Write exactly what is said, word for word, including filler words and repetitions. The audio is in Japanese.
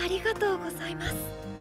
ありがとうございます。